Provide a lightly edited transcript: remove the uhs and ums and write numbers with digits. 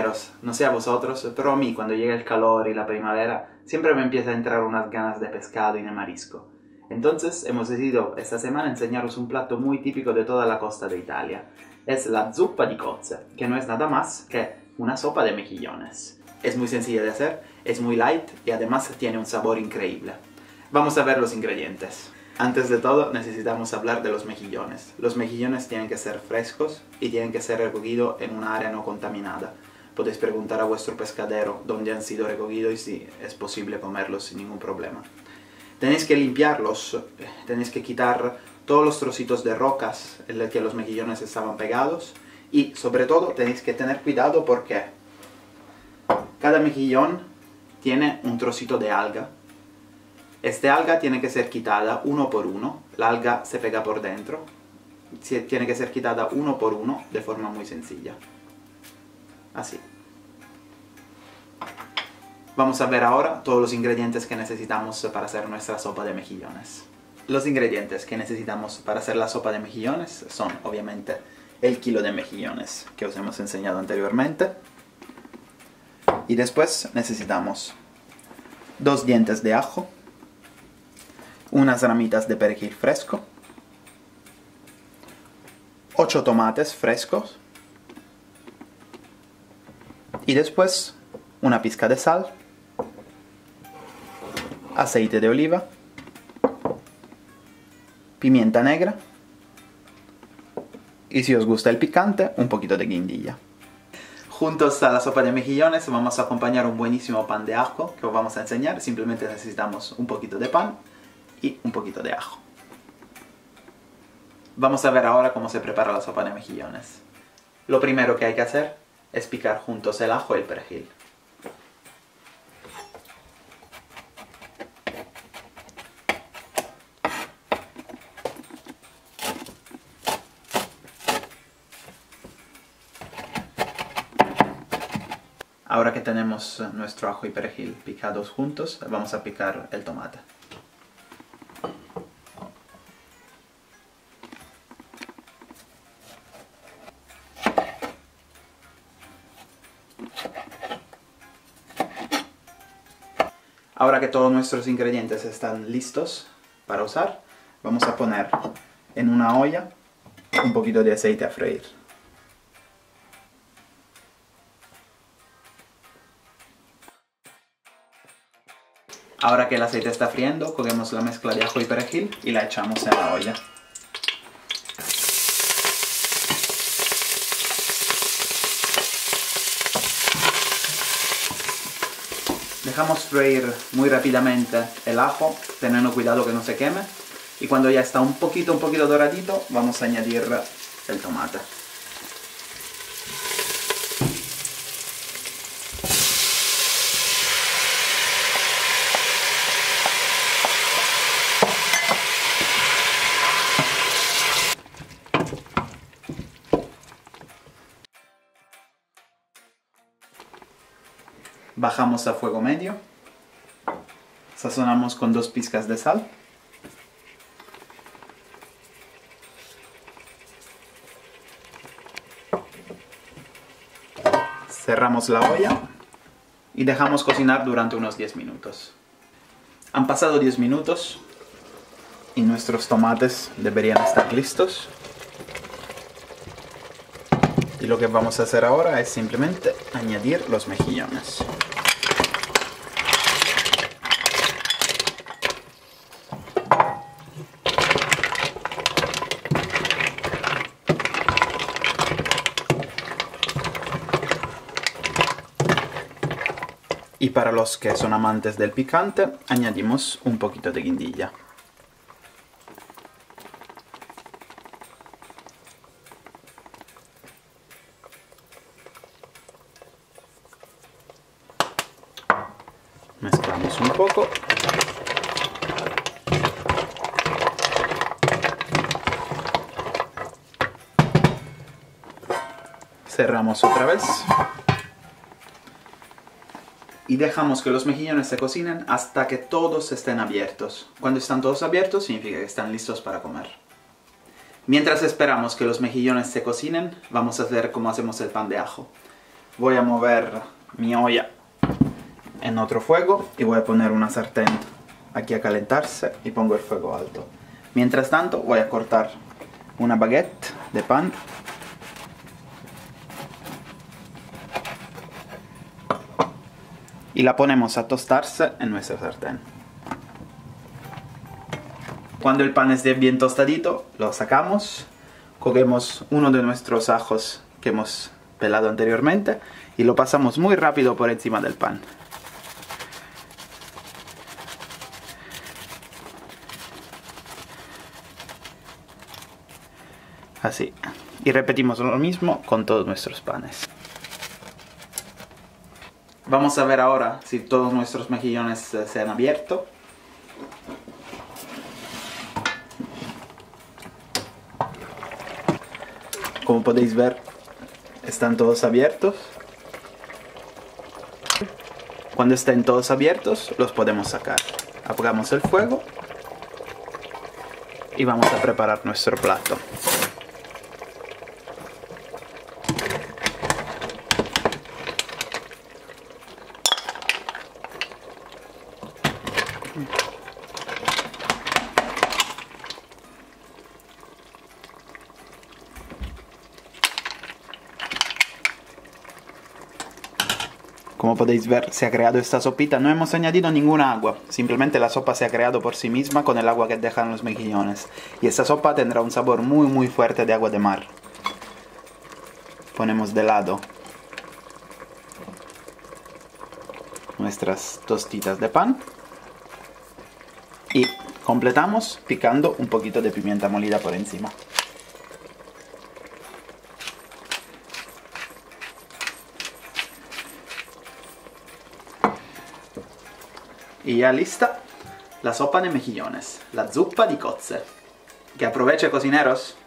compañeros, no sé a vosotros, pero a mí cuando llega el calor y la primavera siempre me empieza a entrar unas ganas de pescado y de marisco. Entonces hemos decidido esta semana enseñaros un plato muy típico de toda la costa de Italia. Es la zuppa di cozze, que no es nada más que una sopa de mejillones. Es muy sencilla de hacer, es muy light y además tiene un sabor increíble. Vamos a ver los ingredientes. Antes de todo necesitamos hablar de los mejillones. Los mejillones tienen que ser frescos y tienen que ser recogidos en una área no contaminada. Podéis preguntar a vuestro pescadero dónde han sido recogidos y si es posible comerlos sin ningún problema. Tenéis que limpiarlos, tenéis que quitar todos los trocitos de rocas en los que los mejillones estaban pegados y sobre todo tenéis que tener cuidado porque cada mejillón tiene un trocito de alga. Esta alga tiene que ser quitada uno por uno, la alga se pega por dentro, tiene que ser quitada uno por uno de forma muy sencilla. Así. Vamos a ver ahora todos los ingredientes que necesitamos para hacer nuestra sopa de mejillones. Los ingredientes que necesitamos para hacer la sopa de mejillones son obviamente el kilo de mejillones que os hemos enseñado anteriormente. Y después necesitamos 2 dientes de ajo, unas ramitas de perejil fresco, 8 tomates frescos y después una pizca de sal, aceite de oliva, pimienta negra y si os gusta el picante, un poquito de guindilla. Juntos a la sopa de mejillones vamos a acompañar un buenísimo pan de ajo que os vamos a enseñar. Simplemente necesitamos un poquito de pan y un poquito de ajo. Vamos a ver ahora cómo se prepara la sopa de mejillones. Lo primero que hay que hacer es picar juntos el ajo y el perejil. Ahora que tenemos nuestro ajo y perejil picados juntos, vamos a picar el tomate. Ahora que todos nuestros ingredientes están listos para usar, vamos a poner en una olla un poquito de aceite a freír. Ahora que el aceite está friendo, cogemos la mezcla de ajo y perejil y la echamos en la olla. Dejamos freír muy rápidamente el ajo, teniendo cuidado que no se queme. Y cuando ya está un poquito doradito, vamos a añadir el tomate. Bajamos a fuego medio, sazonamos con 2 pizcas de sal, cerramos la olla y dejamos cocinar durante unos 10 minutos. Han pasado 10 minutos y nuestros tomates deberían estar listos. Y lo que vamos a hacer ahora es simplemente añadir los mejillones. Y para los que son amantes del picante, añadimos un poquito de guindilla. Mezclamos un poco. Cerramos otra vez. Y dejamos que los mejillones se cocinen hasta que todos estén abiertos. Cuando están todos abiertos significa que están listos para comer. Mientras esperamos que los mejillones se cocinen, vamos a hacer como hacemos el pan de ajo. voy a mover mi olla en otro fuego y voy a poner una sartén aquí a calentarse y pongo el fuego alto. Mientras tanto voy a cortar una baguette de pan y la ponemos a tostarse en nuestra sartén. Cuando el pan esté bien tostadito, lo sacamos, cogemos uno de nuestros ajos que hemos pelado anteriormente y lo pasamos muy rápido por encima del pan. Así. Y repetimos lo mismo con todos nuestros panes. Vamos a ver ahora si todos nuestros mejillones se han abierto. Como podéis ver, están todos abiertos. Cuando estén todos abiertos, los podemos sacar. Apagamos el fuego y vamos a preparar nuestro plato. Como podéis ver, se ha creado esta sopita. No hemos añadido ninguna agua. Simplemente la sopa se ha creado por sí misma con el agua que dejan los mejillones. Y esta sopa tendrá un sabor muy fuerte de agua de mar. Ponemos de lado nuestras tostitas de pan. Y completamos picando un poquito de pimienta molida por encima. Y ya lista la sopa de mejillones, la zuppa di cozze. Que aproveche, cocineros.